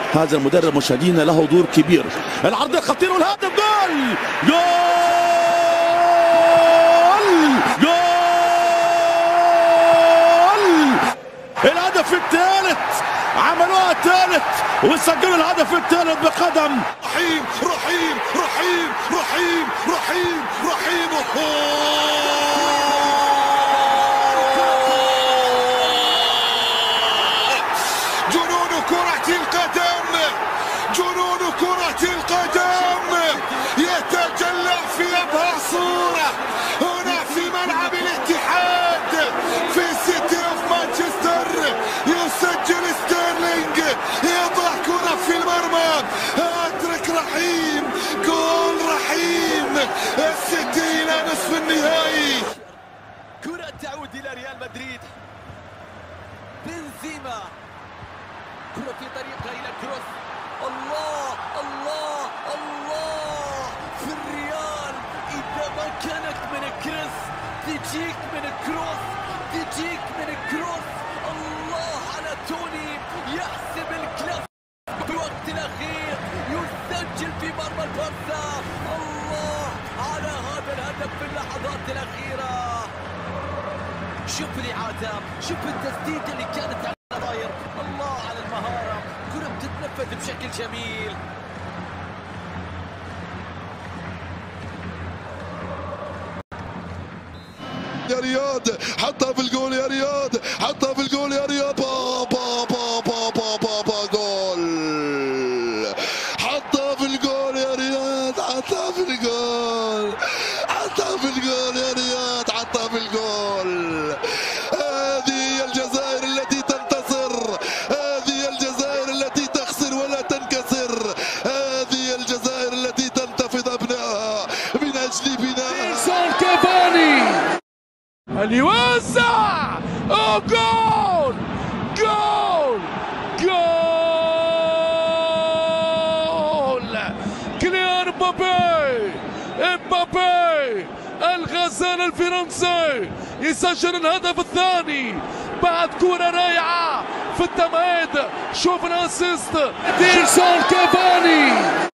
هذا المدرب مشاهدينا له دور كبير. العرض خطير والهدف جول جول جول. الهدف الثالث، عملوها الثالث وسجلوا الهدف الثالث بقدم رحيم رحيم رحيم رحيم رحيم رحيم. جنون كرة القدم، جنون كرة القدم يتجلى في أبهى صورة هنا في ملعب الاتحاد في سيتي اوف مانشستر. يسجل ستيرلينج، يضع كرة في المرمى، هاتريك رحيم، جول رحيم. السيتي إلى نصف النهائي. كرة تعود إلى ريال مدريد. بنزيما، كرة في طريقها إلى كروس. الله الله الله في الريال. إذا ما كانت من كروس تجيك من كروس، تجيك من كروس. الله على توني يحسب الكلاس في الوقت الأخير، يسجل في مرمى البارسا. الله على هذا الهدف في اللحظات الأخيرة. شوف الإعادة، شوف التسديدة اللي كانت على الظاهر. الله على المهارة، كرة بتتنفذ بشكل جميل. يا رياض حطها في الجول، يا رياض حطها في الجول، يا رياض. با با با با با با با جول. حطها في الجول يا رياض، حطها في الجول، حطها في الجول يا رياض، حطها في الجول. هذه الجزائر التي تنتصر، هذه الجزائر التي تخسر ولا تنكسر، هذه الجزائر التي تنتفض أبنائها من أجل بنائها. كافاني اللي يوزع، أو جول جول جول. كيليان امبابي، امبابي الغزال الفرنسي يسجل الهدف الثاني بعد كرة رائعة في التمهيد. شوف الاسيست ديرسون كافاني.